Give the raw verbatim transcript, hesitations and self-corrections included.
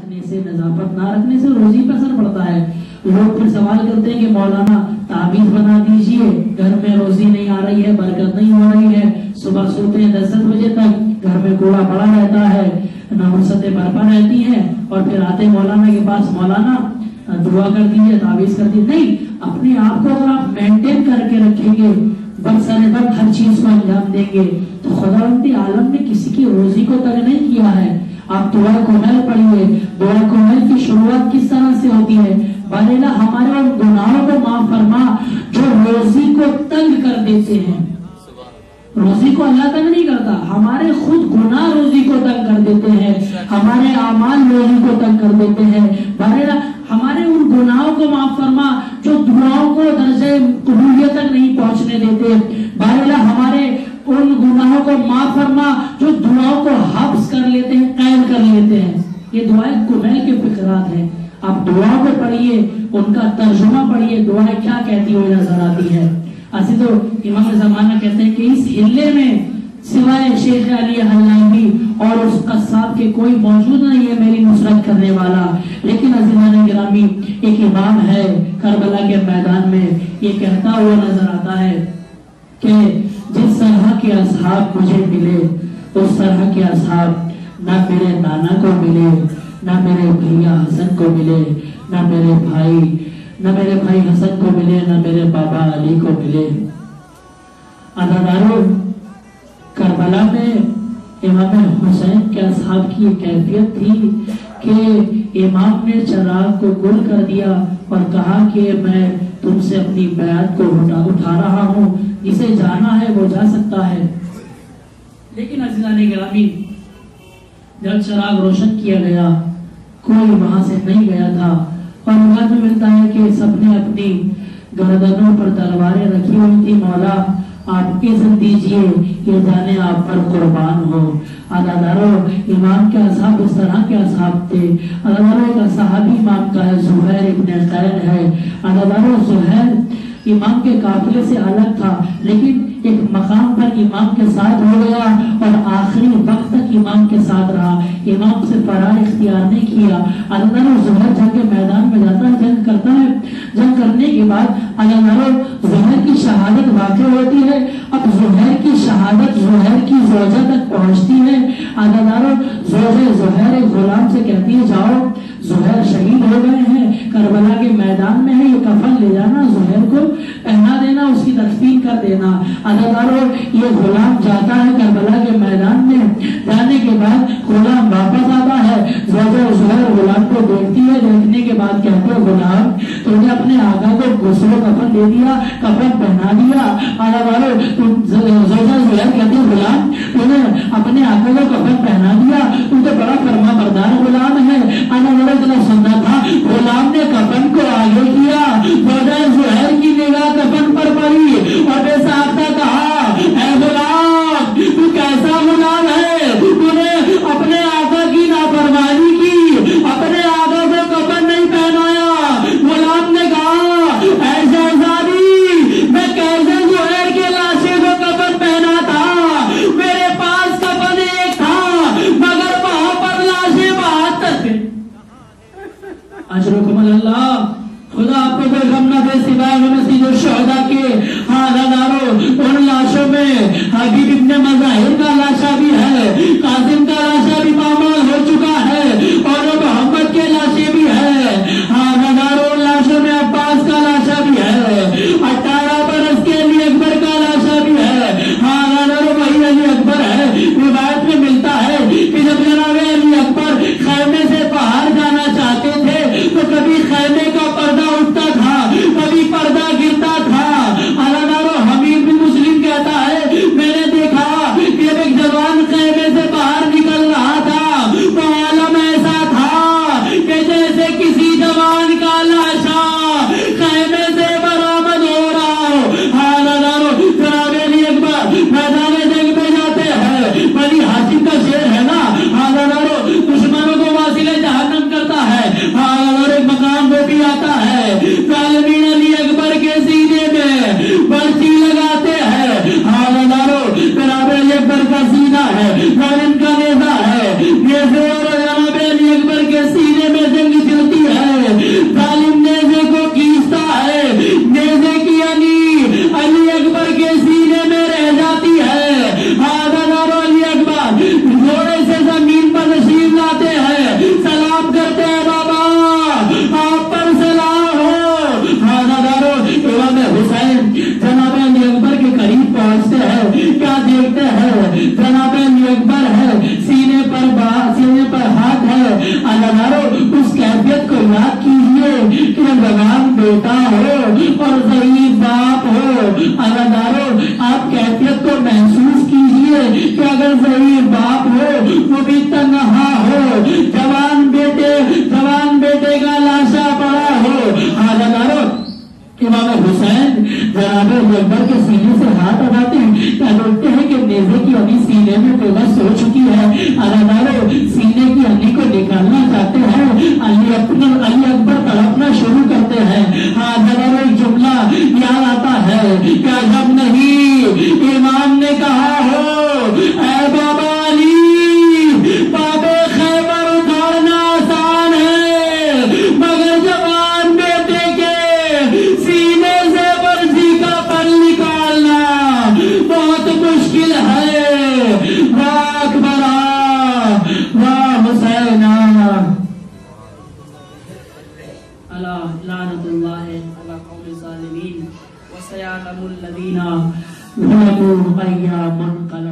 رکھنے سے، نظافت نہ رکھنے سے روزی پر اثر پڑتا ہے۔ لوگ پھر سوال کرتے ہیں کہ مولانا تعویذ بنا دیجئے، گھر میں روزی نہیں آ رہی ہے، برکت نہیں ہو رہی ہے، صبح سوتے ہیں دس دس بجے تک، گھر میں کوڑا پڑا رہتا ہے، ناموستیں برپا رہتی ہیں، اور پھر آتے ہیں مولانا کے پاس، مولانا دعا کر دیجئے، تعویذ کر دیجئے۔ نہیں، اپنے آپ کو اگر آپ مینٹین کر کے رکھیں گے، برسر وقت ہر چیز کو انجام دیں گے، تو خداوند عالم نے کسی کی روزی کو تنگ نہیں کیا ہے۔ آپ دعا کومل پڑھیے، دعا کومل کی شروعات کس طرح سے ہوتی ہے؟ بارے ہمارے ان گناہوں کو معاف فرما جو روزی کو تنگ کر دیتے ہیں۔ روزی کو اللہ تنگ نہیں کرتا، ہمارے خود گناہ روزی کو تنگ کر دیتے ہیں، ہمارے اعمال روزی کو تنگ کر دیتے ہیں۔ بارے ہمارے ان گناہوں کو معاف فرما جو دعاؤں کو درجے قبولیت تک نہیں پہنچنے دیتے۔ بارے ہمارے ان گناہوں کو معاف فرما جو دعاؤں کو حبس کر لیتے ہیں، قید کر لیتے ہیں۔ یہ دعائیں کمیل کے فقرات ہیں۔ آپ دعاؤں کو پڑھیے، ان کا ترجمہ پڑھیے، دعائیں کیا کہتی ہوئی نظر آتی ہے۔ ایسے تو امام زمانہ کہتے ہیں کہ اس ہلے میں سوائے شیخ علی حلانی اور اس قصاب کے کوئی موجود نہیں ہے میری نصرت کرنے والا۔ لیکن عزیزان گرامی، ایک امام ہے کربلا کے میدان میں، یہ کہتا ہوا نظر آتا ہے کہ جس طرح کے اصحاب مجھے ملے اس طرح کے اصحاب نہ میرے نانا کو ملے، نہ میرے بھیا حسن کو ملے، نہ میرے بھائی نہ میرے بھائی حسن کو ملے، نہ میرے بابا علی کو ملے۔ عزیزانو، کربلا میں امام حسین کے اصحاب کی ایک کیفیت تھی کہ امام نے چراغ کو گل کر دیا اور کہا کہ میں تم سے اپنی بیعت کو اٹھا رہا ہوں، جسے جانا ہے وہ جا سکتا ہے۔ لیکن عزیزان گرامی، جب چراغ روشن کیا گیا کوئی وہاں سے نہیں گیا تھا، اور روایت میں ملتا ہے کہ سب نے اپنی گردنوں پر تلواریں رکھی ہوئی تھی۔ مولا آپ اذن دیجئے کہ جانے آپ پر قربان ہو۔ عزیزانو، امام کے اصحاب اس طرح کے اصحاب تھے۔ عزیزانو، ایک صحابی امام کا ہے، زہیر ابن قین ہے۔ عزیزانو، زہیر امام کے قافلے سے الگ تھا، لیکن ایک مقام پر امام کے ساتھ ہو گیا اور آخری وقت تک امام کے ساتھ رہا، امام سے فرار اختیار نہیں کیا۔ عزیزانو، زہیر جنگ کے میدان میں جاتا ہے، جنگ کرتا ہے، جنگ کرنے کے بعد عزیزانو زہیر کی شہادت واقع ہوتی ہے۔ اب زہیر کی شہادت زہیر کی زوجہ تک پہنچتی ہے۔ عزیزانو، زوجہ زہیر ایک غلام سے کہتی ہے جاؤ، زہیر شہید ہو گئے ہیں، کربلا کے میدان میں ہے، یہ کفن لے جانا، زہیر کو پہنا دینا، اس کی تکفین کر دینا۔ عزیزانو، یہ غلام جاتا ہے کربلا کے میدان میں، جانے کے بعد غلام واپس آتا ہے، زوجہ زہیر غلام کو دیکھتی ہے، دیکھنے کے بعد کہتے ہیں غلام تم نے اپنے آقا کو غسل و کفن دے دیا، کفن پہنا دیا۔ عزیزانو، زوجہ زہیر کہتے ہیں غلام تم نے اپنے آقا کو کفن پہنا دیا، تم تو بڑا فرما بردار غلام ہے۔ عزیزانو، اتنا سننا تھا، غلام نے کفن کو آگے کیا، زوجہ زہیر کی نگاہ کفن پر پڑی اور بے ساختہ کہا اے غلام تو کیسا غلام ہے، تو نے اپنے آقا کی نافرمانی کی، اپنے آقا کو کفن نہیں پہنایا۔ غلام نے کہا اے شہزادی میں کیسے زہیر کے لاشے کو کفن پہنا تھا، میرے پاس کفن ایک تھا مگر وہاں پر لاشیں بہتر تھے۔ اجرکم اللہ، خدا آپ کو کوئی غم نہ دے سوائے نصیب الشہداء کے۔ ہاں عزیزانو، ان لاشوں میں حبیب ابن مظاہر کا لاشا بھی ہے، قاسم کا لاشا بھی معمول ہو چکا ہے، اور محمد کے لاشے بھی ہے۔ ہاں عزیزانو، ان لاشوں میں عباس کا لاشا بھی ہے، اٹھارہ برس کے علی اکبر کا لاشا بھی ہے۔ ہاں عزیزانو، وہی علی اکبر ہے۔ روایت میں ملتا ہے کہ جب جناب علی اکبر خیمے سے باہر جانا چاہتے تھے تو کبھی خیمے کا پردہ اٹھتا تھا، کبھی پردہ گرتا تھا۔ عزیزانو، حمید بن مسلم کہتا ہے میں نے دیکھا کہ ایک جوان خیمے سے باہر نکل رہا تھا، وہ ظالم نیزے کو کھینچتا ہے، نیزے کی علی علی اکبر کے سینے میں رہ جاتی ہے۔ حاضر علی اکبر گھوڑے سے زمین پر تشریف لاتے ہیں، سلام کرتے ہیں، بابا آپ پر سلام ہو۔ حاضر امام حسین جناب علی اکبر کے قریب پہنچتے ہیں، کیا دیکھتے ہیں؟ جناب علی اکبر ہے، سینے پر سینے پر ہاتھ ہے۔ اللہ اس کیفیت کو یاد کیجئے کہ جوان بیٹا ہو اور ضعیف باپ ہو۔ اللہ آپ کیفیت کو محسوس کیجئے کہ اگر ضعیف باپ ہو وہ بھی تنہا ہو، جوان بیٹے جوان بیٹے کا لاشا پڑا ہو۔ اللہ امام حسین جناب علی اکبر کے سینے سے ہاتھ اٹھاتے ہیں، کیا لوٹتے ہیں کہ نیزے کی علی سینے میں پیوست ہو چکی ہے۔ اللہ سینے کی علی کو نکالنا چاہتے ہیں، علی اپنا علی اکبر تڑپنا شروع کرتے ہیں۔ ہاں جناب ایک جملہ یاد آتا ہے، کیا جب نہیں امام نے کہا ہو اے بابا علی بابے خیبر اکھاڑنا آسان ہے، مگر جوان بیٹے کے سینے سے برسی کا پن نکالنا بہت مشکل ہے۔ واہ اکبر واہ حسین الا لعنت اللہ علی قوم الظالمین وسیعلم الذین ظلموا ایا من قلب